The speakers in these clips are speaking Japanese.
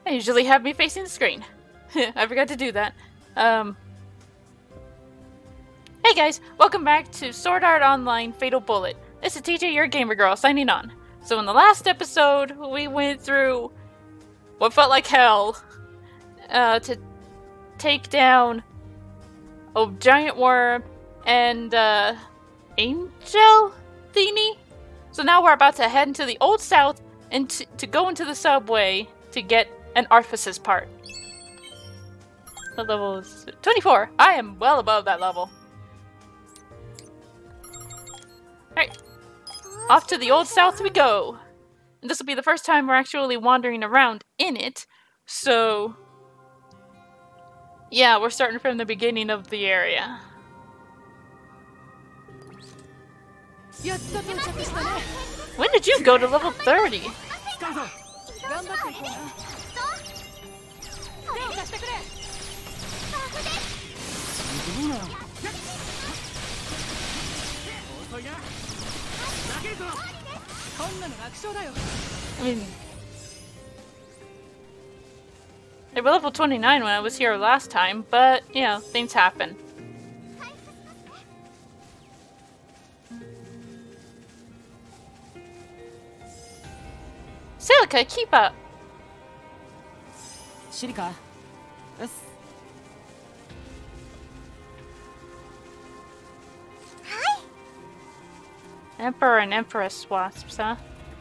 I usually have me facing the screen. I forgot to do that. Hey guys, welcome back to Sword Art Online Fatal Bullet. This is TJ, your gamer girl, signing on. So in the last episode, we went through what felt like hell to take down a giant worm and angel thingy. So now we're about to head into the Old South and to go into the subway to get an Arthas part. The level is 24. I am well above that level. Alright, off to the Old South we go. And this will be the first time we're actually wandering around in it. So, yeah, we're starting from the beginning of the area. When did you go to level 30? I mean, they were level 29 when I was here last time, but, you know, things happen. Silica, keep up! Shirika. Yes. Emperor and Empress wasps, huh?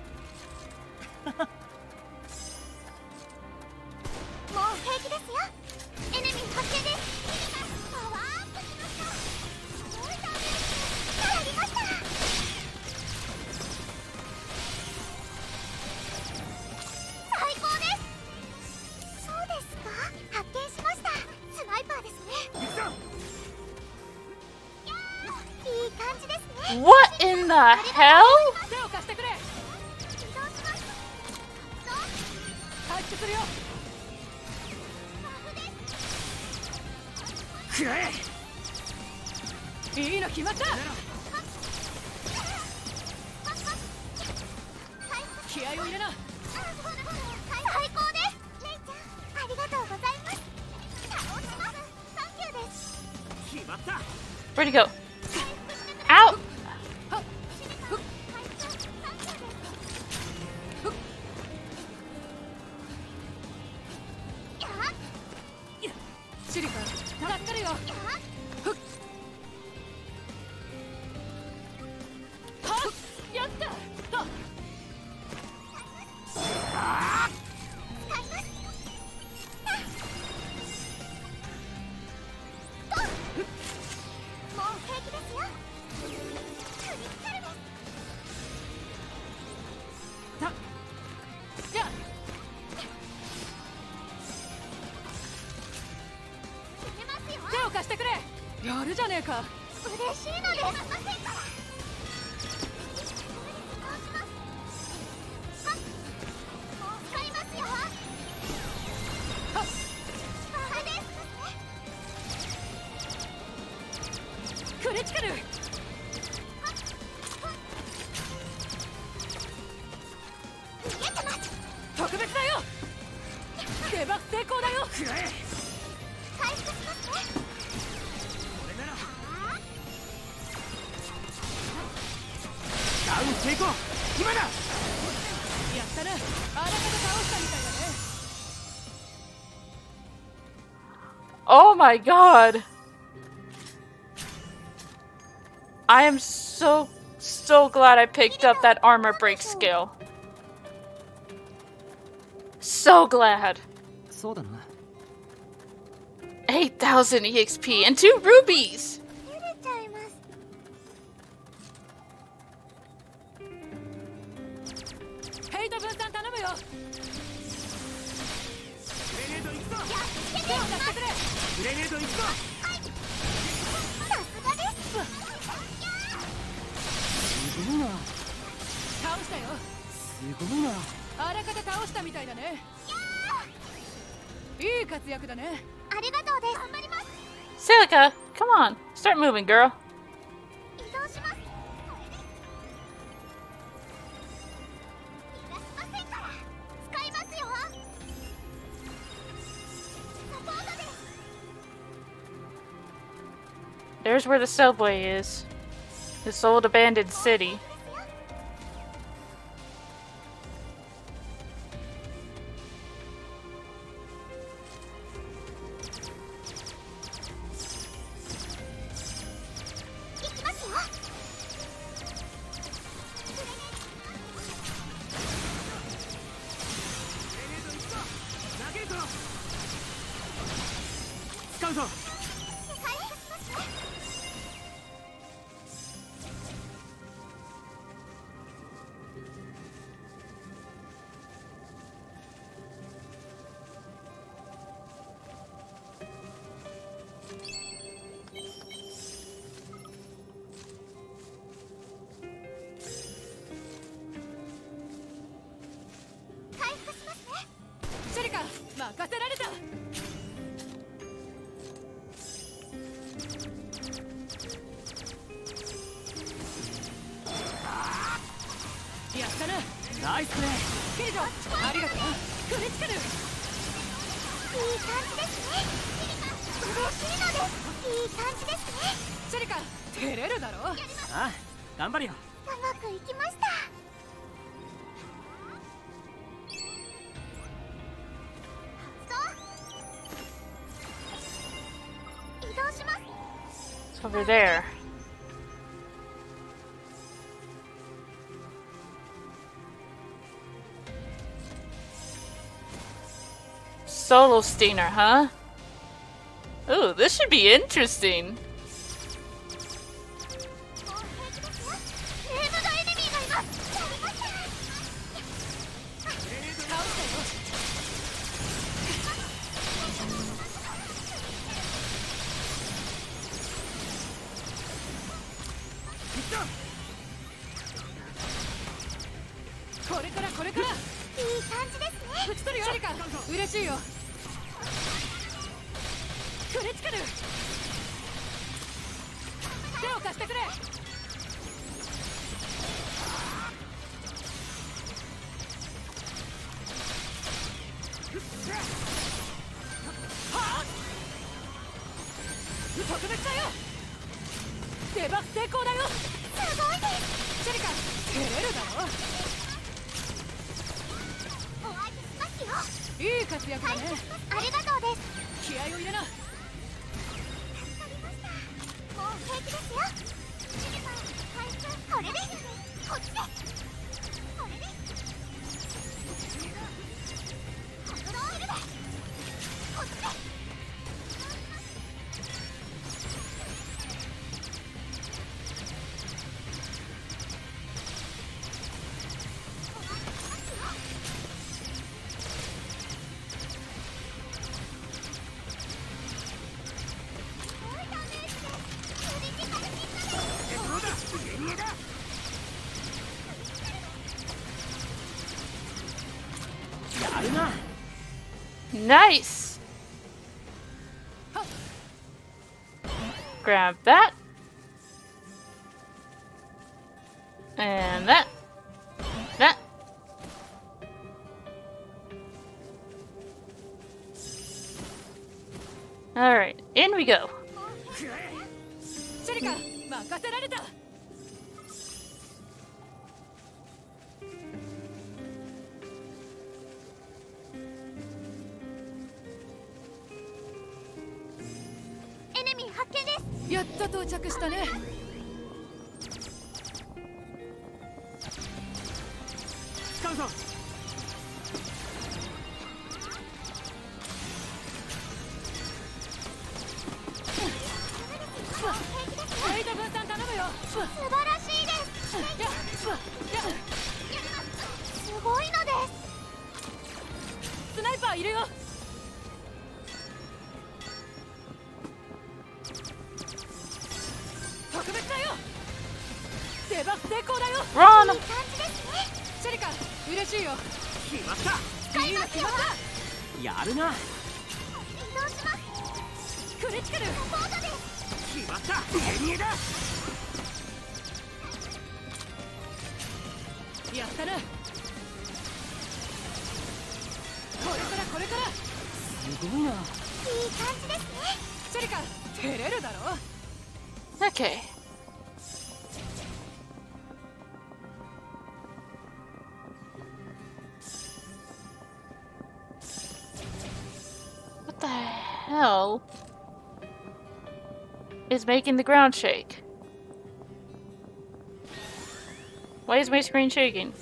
What in the hell? Where'd he go? Ow! Oh my god! I am so glad I picked up that armor break skill. So glad. 8,000 EXP and 2 rubies! Silica, come on, start moving, girl. There's where the subway is. This old abandoned city. It's over there. Solo Steiner, huh? Ooh, this should be interesting. Nice! Grab that. And that. That. Alright, in we go. Run! Okay. What the hell is making the ground shake? Why is my screen shaking?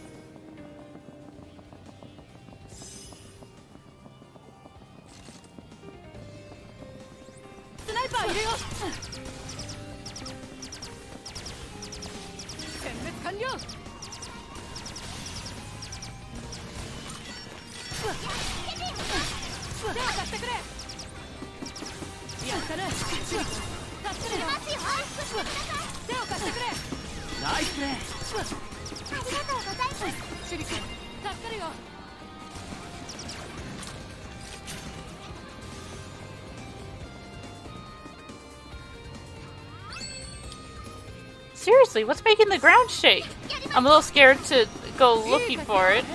Seriously, what's making the ground shake? I'm a little scared to go looking for it.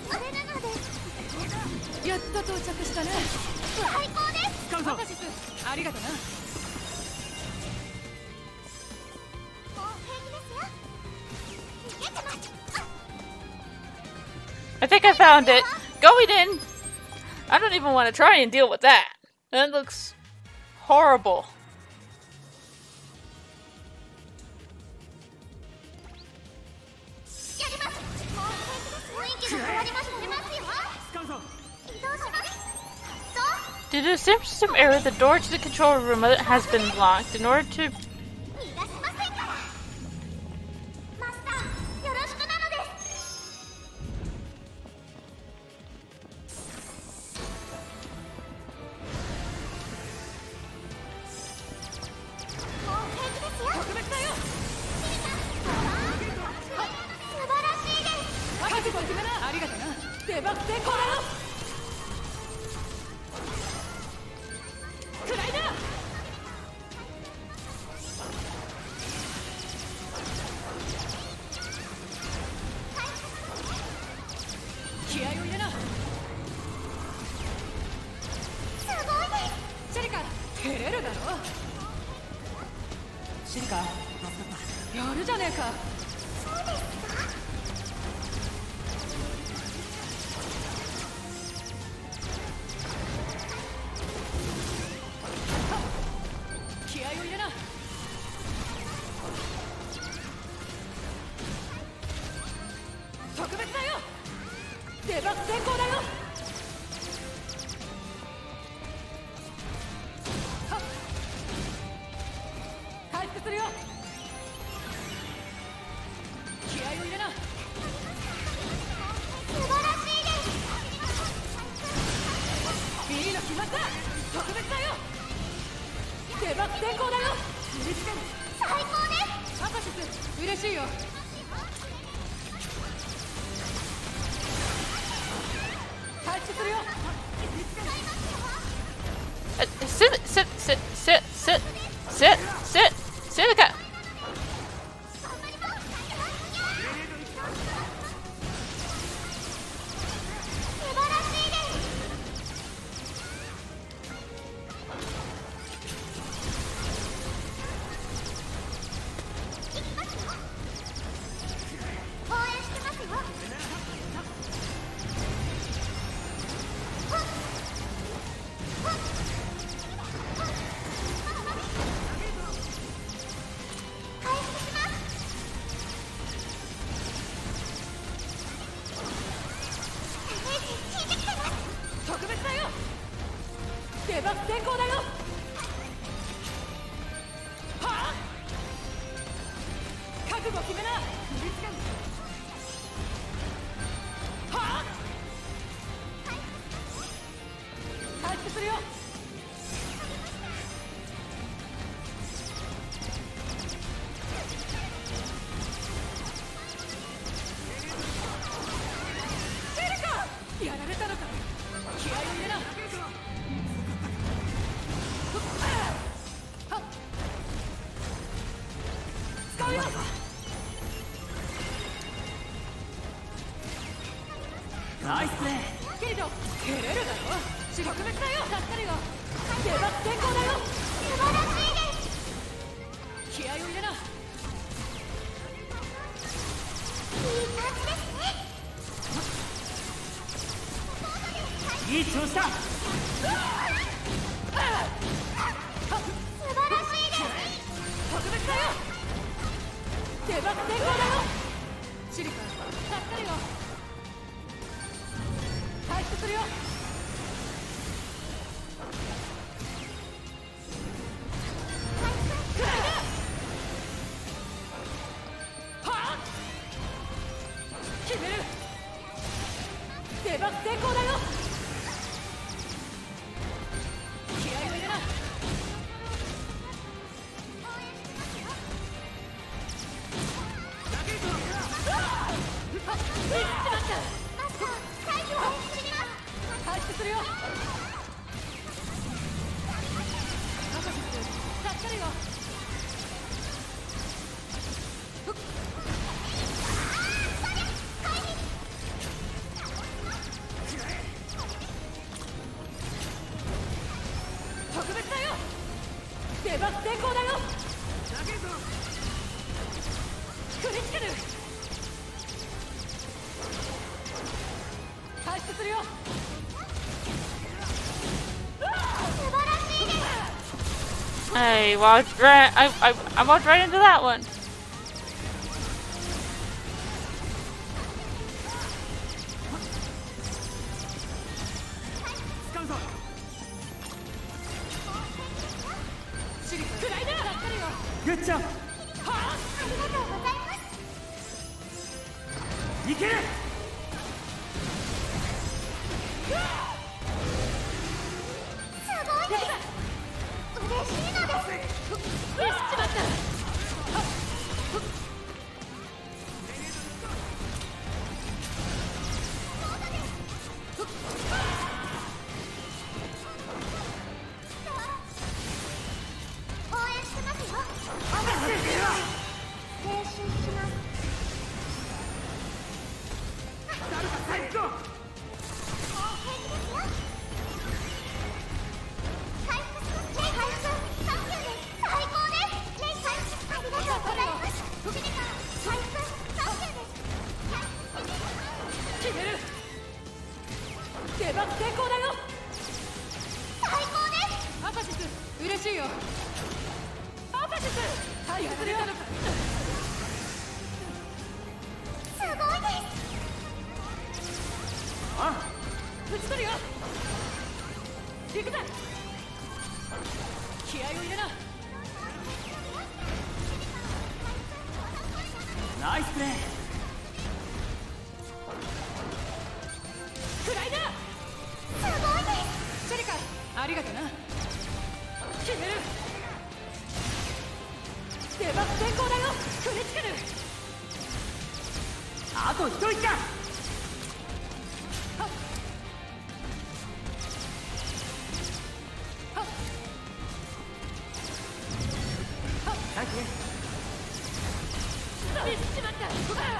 I think I found it. Going in. I don't even want to try and deal with that. That looks horrible. Due to a system error, the door to the control room has been locked. In order to... Sit. ナイスプレー。けれど蹴れるだろ。特別だよ。助かるよ。出番成功だよ。素晴らしいです。 気合を入れな。 いい調子だ。 素晴らしいです。特別だよ。出番成功だよ。シリカ助かるよ。回復するよ。くらいだ。はあ決める。出番成功だよ。気合を入れな。回復するよ。助かるよ。特別だよ。出番成功だよ。クリティカル。回復するよ。 I walked right. I walked right into that one. 使うぞ。 シリカくらいだ。助かるよ。 グッジョブ。 はあ、ありがとうございます。 いける。 すごいです。嬉しいのです。よし、しまった。応援してますよ。練習します。 誰か最高。 平気ですよ。回復します。回復サンキューです。最高です。ありがとうございます。回復サンキューです。決める。出番成功だよ。最高です。アカシス嬉しいよ。アカシス回復するよ。すごいです。 あ、 打ち取るよ。行くぜ。気合を入れな。 ナイスプレー。 くらいだ。すごいです。シェリカありがとな。決める。出番成功だよ。クリティカル。 あと一人か。サンキュー。 ミスしまった。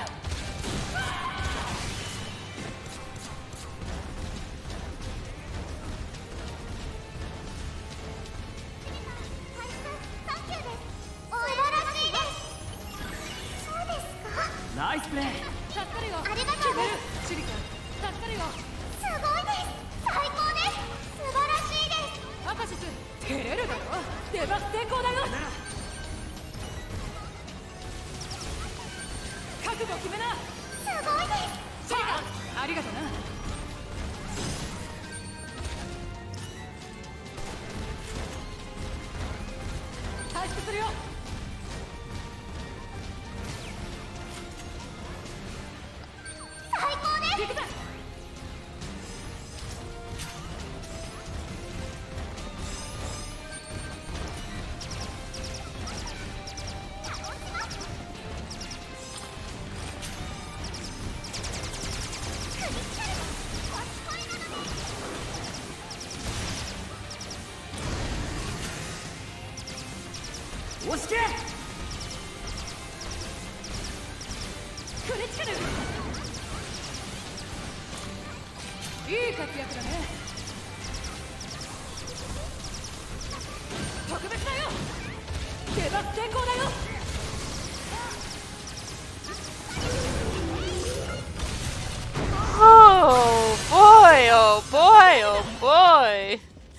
ナイスプレー。 助かるよ。ありがとうです。シリカ助かるよ。すごいです。最高です。素晴らしいです。アカシス照れるだろ。出番成功だよ。覚悟決めな。すごいです。シリカありがとな。回復するよ。最高です。行くぜ。 押しけ。 クリティカル。いい活躍だね。特別だよ。 出番成功だよ。 Oh boy, oh boy, oh boy.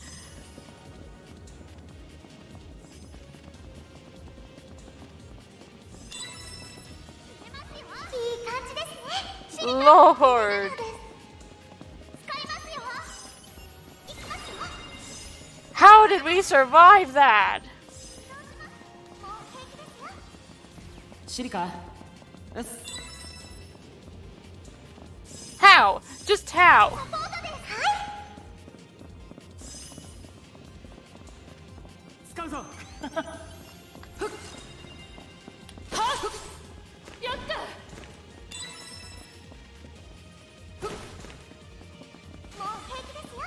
いい感じですね。 Lord. 使いますよ。いきますよ。 How did we survive that? もう平気ですよ。 シリカ。うっ How? Just how? サポートです。はい。 使うぞ。 やった。もう平気ですよ。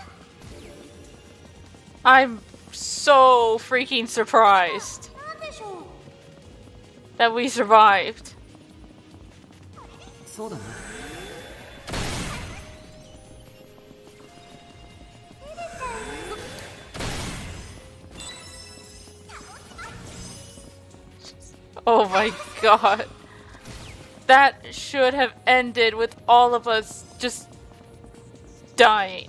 I'm so freaking surprised なんでしょう。 that we survived. そうだな。 Oh my god. That should have ended with all of us just dying.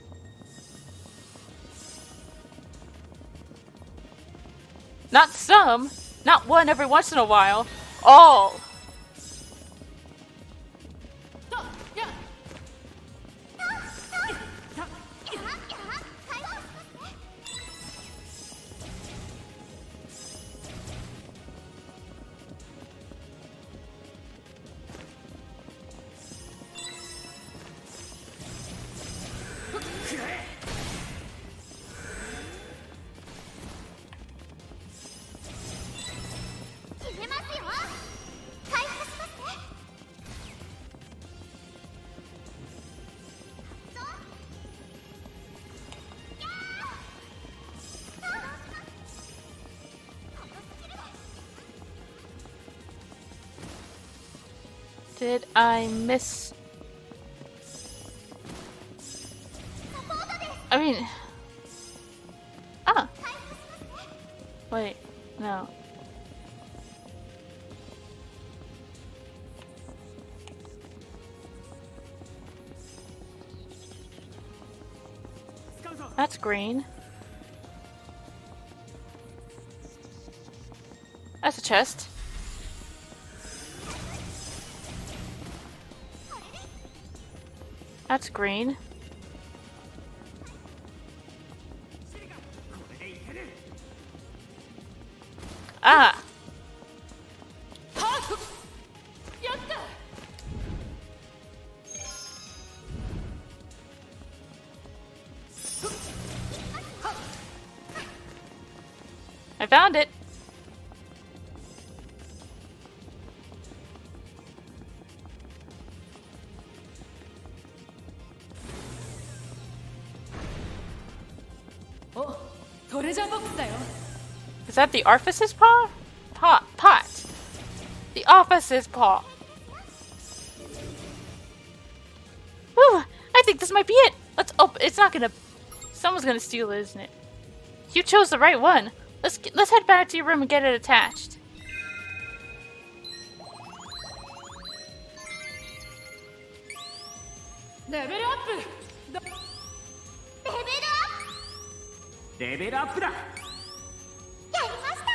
Not some, not one every once in a while, all. 決めますよ。回復しますね。そう。やー。このスキルで。 Did I miss? サポートです。 I mean, ah, 回復しますね。 wait, no. 使うぞ。 That's green. That's a chest. That's green. シリカ。これでいける。 Ah! やった。 I found it! お、トレジャーボックスだよ。 Is that the Arthas's paw? Pot. The Arthas's paw. Whew, I think this might be it. Let's open. It's not gonna. Someone's gonna steal it, isn't it? You chose the right one. Let's head back to your room and get it attached. レベルアップ。レベルアップ。 レベルアップだ。 やりました。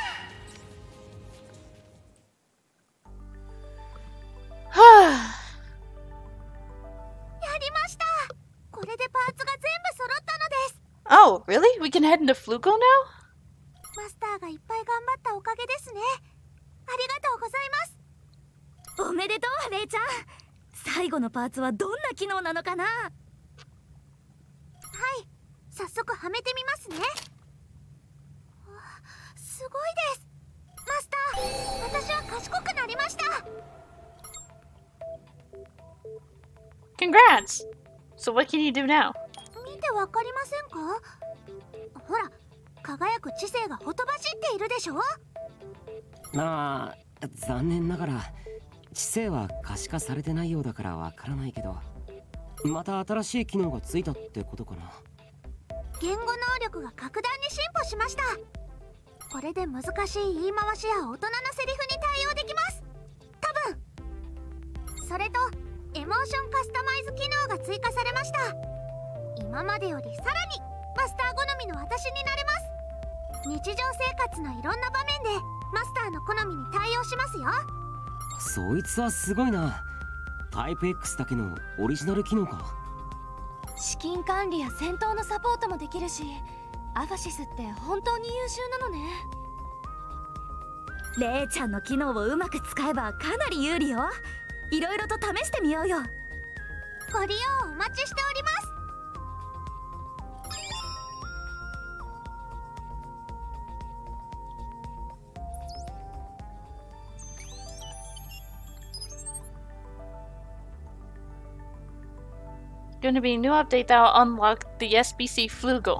やりました。これでパーツが全部揃ったのです。 Oh, really? We can head into Fluko now? マスターがいっぱい頑張ったおかげですね。ありがとうございます。おめでとう、レイちゃん。最後のパーツはどんな機能なのかな。はい、早速はめてみますね。すごいです。マスター、私は賢くなりました。 Congrats! So what can you do now? 見てわかりませんか。ほら、輝く知性がほとばしっているでしょ。 ああ、残念ながら知性は可視化されてないようだからわからないけど、また新しい機能がついたってことかな。 言語能力が格段に進歩しました。 これで難しい言い回しや大人のセリフに対応できます。多分。それとエモーションカスタマイズ機能が追加されました。今までよりさらにマスター好みの私になれます。日常生活のいろんな場面でマスターの好みに対応しますよ。 そいつはすごいな。タイプ X だけのオリジナル機能か。 資金管理や戦闘のサポートもできるし、アファシスって本当に優秀なのね。 レイちゃんの機能をうまく使えばかなり有利よ。いろいろと試してみようよ。ご利用お待ちしております。 Going to be a new update that will unlock the SBC Flugel.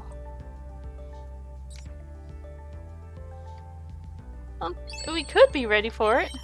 We could be ready for it.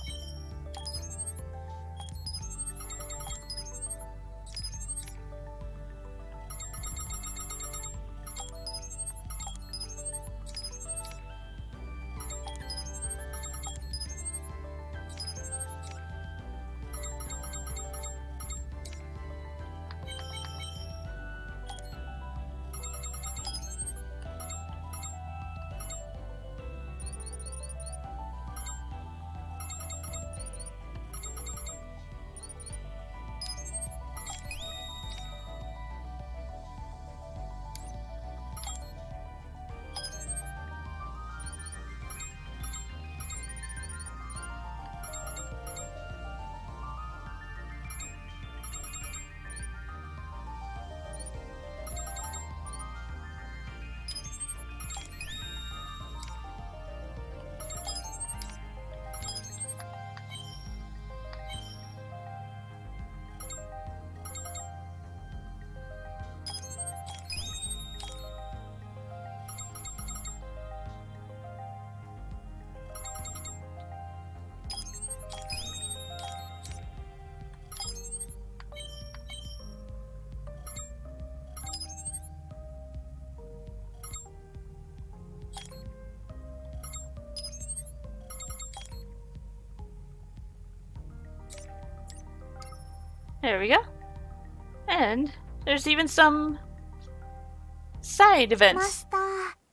There we go. And there's even some side マ events. スター、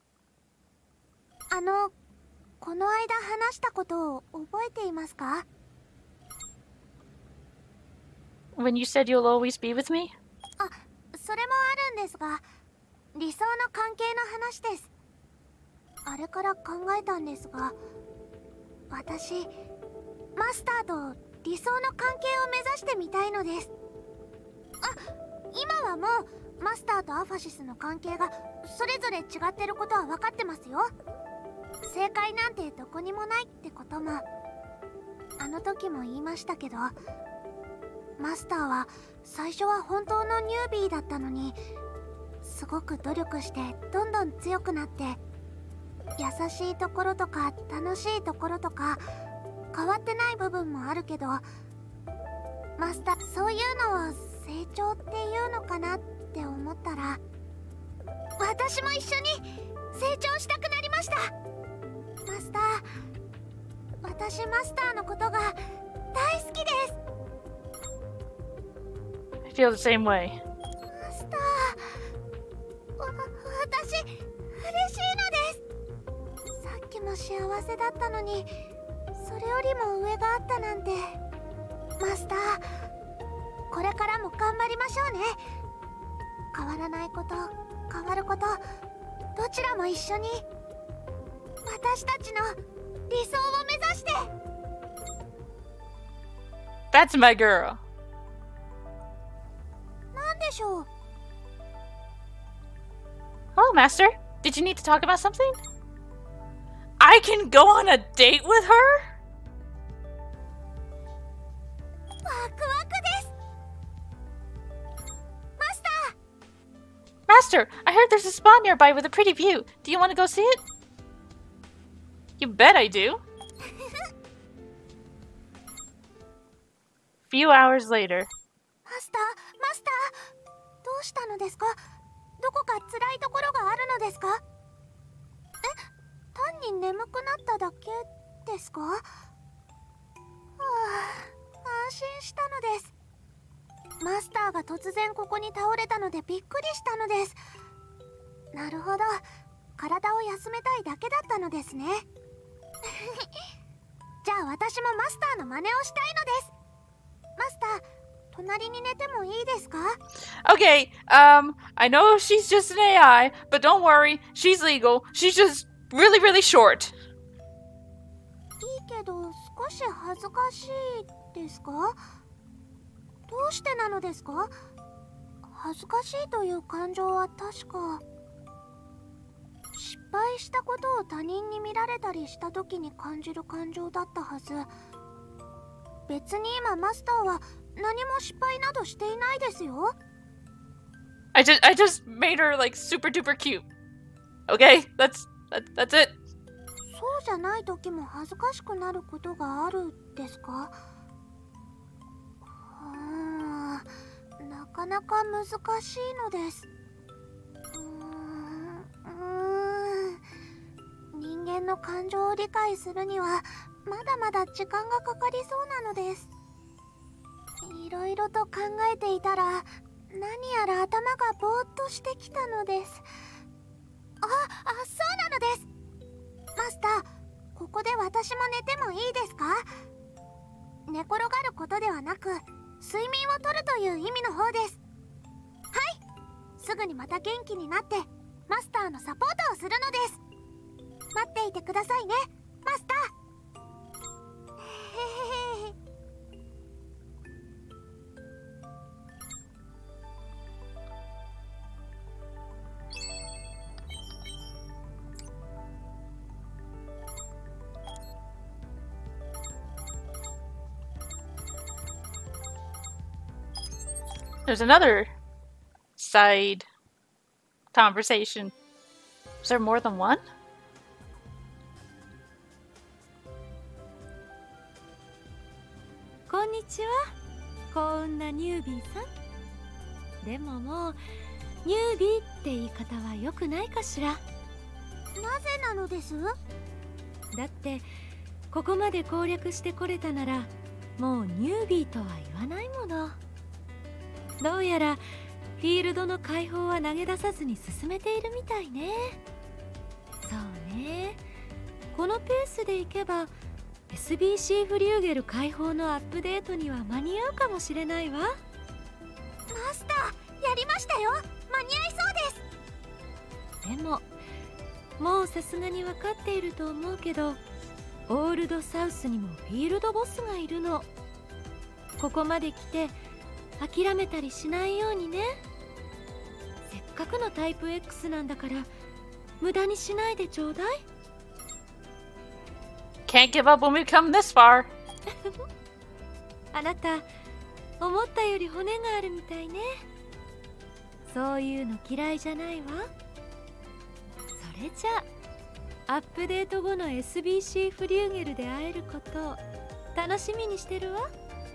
この間話したことを覚えていますか？ When you said you'll always be with me? あ、それもあるんですが、理想の関係の話です。あれから考えたんですが、私マスターと理想の関係を目指してみたいのです。あ、今はもうマスターとアファシスの関係がそれぞれ違ってることは分かってますよ。正解なんてどこにもないってこともあの時も言いましたけど、マスターは最初は本当のニュービーだったのに、すごく努力してどんどん強くなって、優しいところとか楽しいところとか変わってない部分もあるけど、マスター、そういうのを成長っていうのかなって思ったら、私も一緒に成長したくなりました。マスター、私マスターのことが大好きです。 I feel the same way. マスター、私嬉しいのです。さっきも幸せだったのに、それよりも上があったなんて。マスター、これからも頑張りましょうね。変わらないこと、変わること、どちらも一緒に私たちの理想を目指して。 That's my girl. なんでしょう。 Hello, Master. Did you need to talk about something? I can go on a date with her? ワクワクです。マスター、 Master, I heard there's a spa nearby with a pretty view. Do you want to go see it? You bet I do. Few hours later. マスター、マスター、どうしたのですか？どこか辛いところがあるのですか？え、単単に眠くなっただけですか？はあ、安心したのです。マスターが突然ここに倒れたのでびっくりしたのです。なるほど、体を休めたいだけだったのですね。じゃあ私もマスターの真似をしたいのです。マスター、隣に寝てもいいですか？ Okay, I know she's just an AI, but don't worry, she's legal. She's just really, really short. いいけど少し恥ずかしいですか？どうしてなのですか？恥ずかしいという感情は確か失敗したことを他人に見られたりした時に感じる感情だったはず。別に今マスターは何も失敗などしていないですよ。 I just made her like super duper cute. Okay, that's it. そうじゃない時も恥ずかしくなることがあるですか？なかなか難しいのです。人間の感情を理解するにはまだまだ時間がかかりそうなのです。いろいろと考えていたら何やら頭がぼーっとしてきたのです。そうなのです。マスター、ここで私も寝てもいいですか？寝転がることではなく睡眠をとるという意味の方です。はい、すぐにまた元気になってマスターのサポートをするのです。待っていてくださいね、マスター。 There's another side conversation. Is there more than one? こんにちは、幸運なニュービーさん。でももうニュービーって言い方は良くないかしら。 なぜなのです？ だってここまで攻略してこれたならもうニュービーとは言わないもの。どうやらフィールドの解放は投げ出さずに進めているみたいね。そうね、このペースでいけば SBC フリューゲル解放のアップデートには間に合うかもしれないわ。 マスター、やりましたよ。間に合いそうです。 でももうさすがに分かっていると思うけど、オールドサウスにもフィールドボスがいるの。ここまで来て諦めたりしないようにね。せっかくのタイプ X なんだから無駄にしないでちょうだい。 Can't give up when we come this far. あなた思ったより骨があるみたいね。そういうの嫌いじゃないわ。それじゃあアップデート後の SBC フリューゲルで会えることを楽しみにしてるわ。 や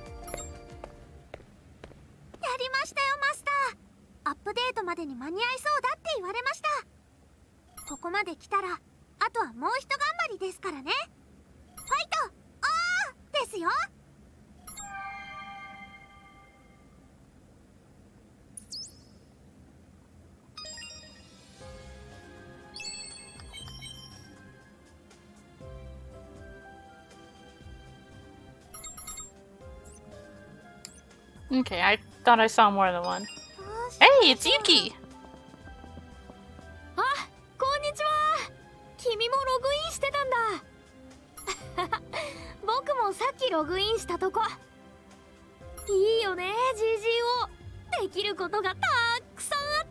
りましたよ、マスター。アップデートまでに間に合いそうだって言われました。ここまで来たらあとはもうひと頑張りですからね。ファイトですよ。 Okay, I thought I saw more than one. Hey, it's Yuki! あ、こんにちは。君もログインしてたんだ。僕もさっきログインしたとこ。いいよね、GGO。できることがたくさんあって。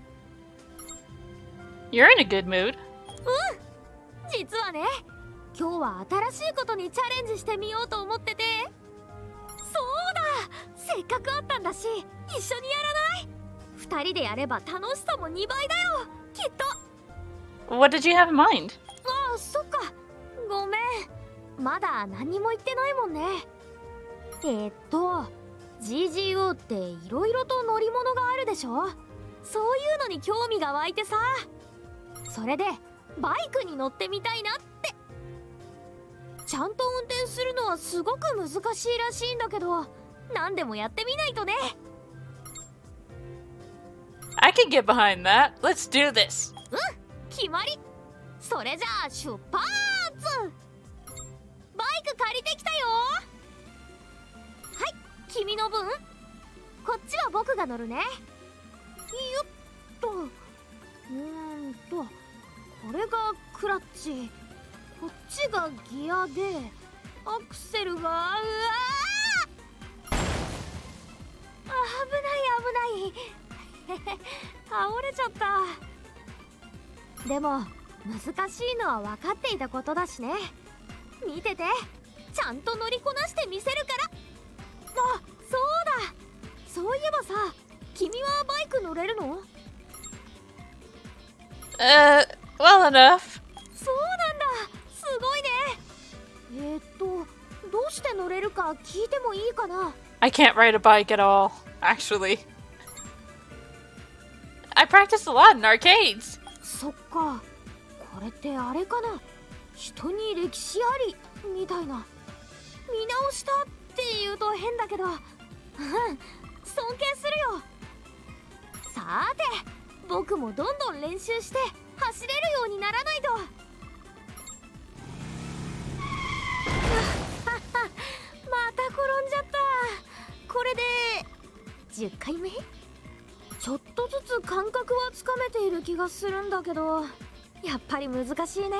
You're in a good mood. 実はね、今日は新しいことにチャレンジしてみようと思ってて。そうだ、せっかくあったんだし一緒にやらない？2人でやれば楽しさも2倍だよ、きっと。 What did you have in mind? ああ、そっか、ごめん、まだ何も言ってないもんね。GGO っていろいろと乗り物があるでしょ。そういうのに興味が湧いてさ。それでバイクに乗ってみたいなって。ちゃんと運転するのはすごく難しいらしいんだけど、何でもやってみないとね。 I can get behind that. Let's do this. 決まり。それじゃあ出発。バイク借りてきたよ。はい、君の分。こっちは僕が乗るね。よっと。これがクラッチ、こっちがギアで、アクセルが、うわー、危ない危ない倒れちゃった。でも難しいのは分かっていたことだしね。見てて、ちゃんと乗りこなしてみせるから。あ、そうだ、そういえばさ、君はバイク乗れるの？ Well enough. そうなんだ、すごいね。どうして乗れるか聞いてもいいかな？ I can't ride a bike at all, actually. I practiced a lot in arcades. そっか、これってあれかな、人に歴史ありみたいな。見直したって言うと変だけど、尊敬するよ。さーて、僕もどんどん練習して走れるようにならないと。また転んじゃった。これで10回目？ちょっとずつ感覚はつかめている気がするんだけど、やっぱり難しいね。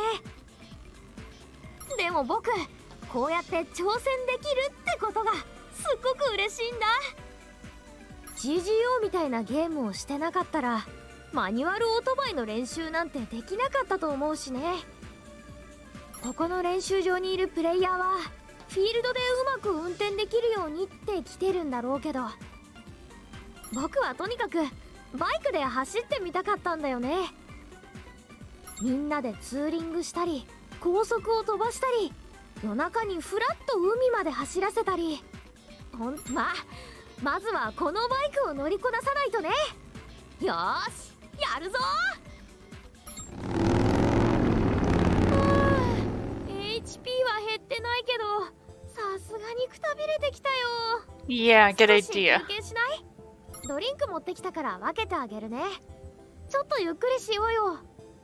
でも僕、こうやって挑戦できるってことがすっごく嬉しいんだ。 GGO みたいなゲームをしてなかったらマニュアルオートバイの練習なんてできなかったと思うしね。ここの練習場にいるプレイヤーはフィールドでうまく運転できるようにって来てるんだろうけど、僕はとにかくバイクで走ってみたかったんだよね。みんなでツーリングしたり、高速を飛ばしたり、夜中にフラッと海まで走らせたり、まずはこのバイクを乗りこなさないとね。よーし、やるぞー。HP は減ってないけど、さすがにくたびれてきたよ。 Yeah, good 少し idea. 休憩しない？ドリンク持ってきたから分けてあげるね。ちょっとゆっくりしようよ。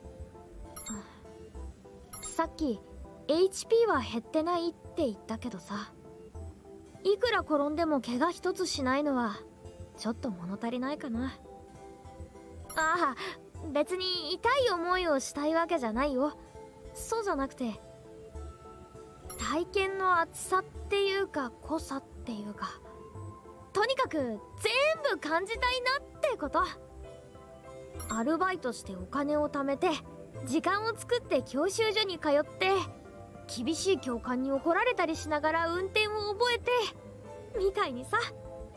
さっき HP は減ってないって言ったけどさ、いくら転んでも怪我一つしないのはちょっと物足りないかな。ああ、別に痛い思いをしたいわけじゃないよ。そうじゃなくて、体験の厚さっていうか濃さっていうか、とにかく全部感じたいなってこと。アルバイトしてお金を貯めて、時間を作って教習所に通って、厳しい教官に怒られたりしながら運転を覚えてみたいにさ。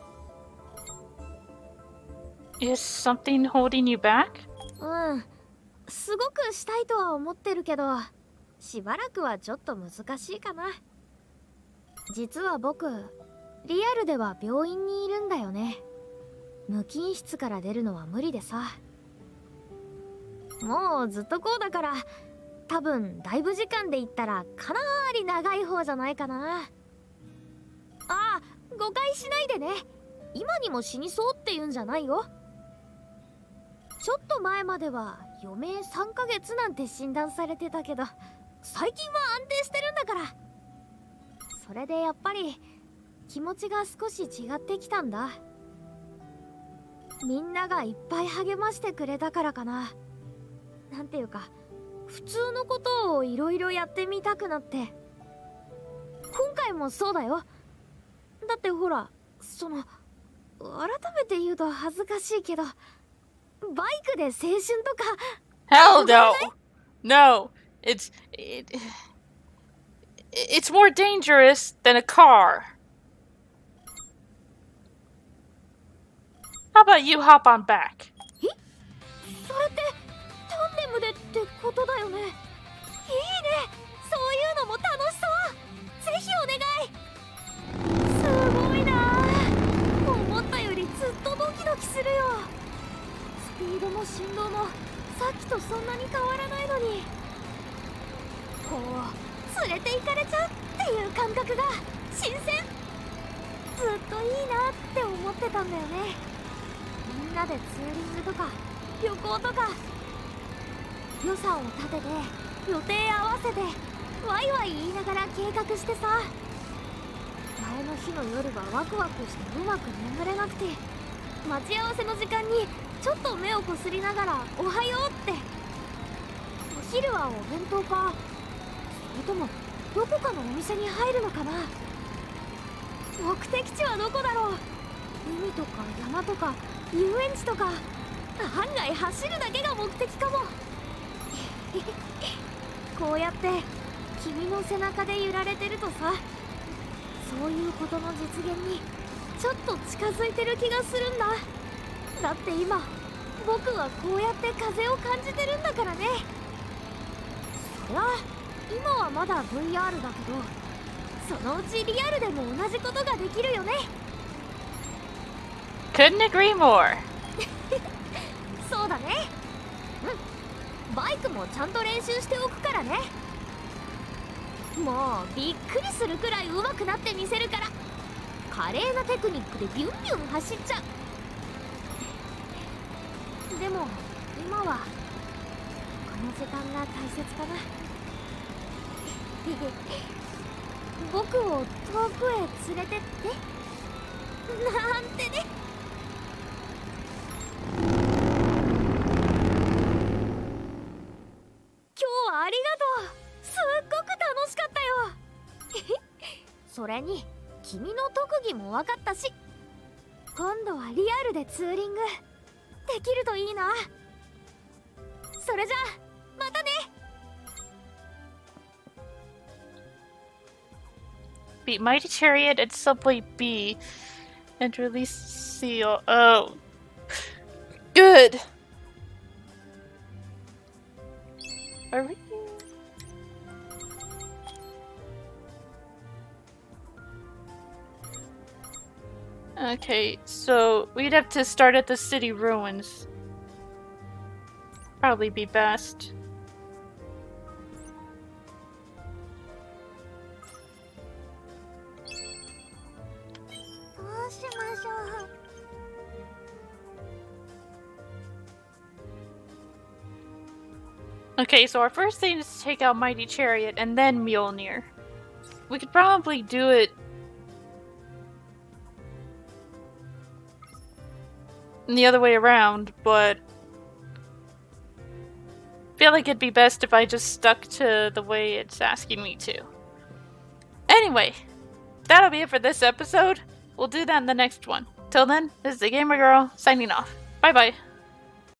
Is something holding you back? すごくしたいとは思ってるけど、しばらくはちょっと難しいかな。実は僕、リアルでは病院にいるんだよね。無菌室から出るのは無理でさ。もうずっとこうだから、多分だいぶ時間で言ったらかなり長い方じゃないかな。ああ、誤解しないでね。今にも死にそうって言うんじゃないよ。ちょっと前までは余命3ヶ月なんて診断されてたけど、最近は安定してるんだから。それでやっぱり気持ちが少し違ってきたんだ。みんながいっぱい励ましてくれたからかな。なんていうか、普通のことをいろいろやってみたくなって。今回もそうだよ。だってほら、改めて言うと恥ずかしいけど、バイクで青春とか。 Hell no! No! It's more dangerous than a car. How about you hop on back? それってタンデムでってことだよね。いいね、そういうのも楽しそう。ぜひお願い。すごいな、思ったよりずっとドキドキするよ。スピードも振動もさっきとそんなに変わらないのに。 こう連れて行かれちゃうっていう感覚が新鮮。ずっといいなって思ってたんだよね。みんなでツーリングとか旅行とか予算を立てて予定合わせてワイワイ言いながら計画してさ、前の日の夜はワクワクしてうまく眠れなくて、待ち合わせの時間にちょっと目をこすりながらおはようって。お昼はお弁当か、それともどこかのお店に入るのかな。目的地はどこだろう。海とか山とか遊園地とか、案外走るだけが目的かも。こうやって君の背中で揺られてるとさ、そういうことの実現にちょっと近づいてる気がするんだ。だって今僕はこうやって風を感じてるんだからね。そりゃ今はまだ VR だけど、そのうちリアルでも同じことができるよね。 Couldn't agree more. そうだね。うん、バイクもちゃんと練習しておくからね。もうびっくりするくらい上手くなってみせるから。華麗なテクニックでビュンビュン走っちゃう。でも今はこの時間が大切かな。僕を遠くへ連れてってなんてね。今日はありがとう。すっごく楽しかったよ。それに君の特技も分かったし、今度はリアルでツーリングできるといいな。それじゃあまたね。 Beat Mighty Chariot at Subway B and release Seal. Oh. Good! Are we? Okay, so we'd have to start at the city ruins. Probably be best. どうしましょう。 Okay, so our first thing is to take out Mighty Chariot and then Mjolnir. We could probably do it the other way around, but I feel like it'd be best if I just stuck to the way it's asking me to. Anyway, that'll be it for this episode. We'll do that in the next one. Till then, this is the Gamer Girl signing off. Bye bye.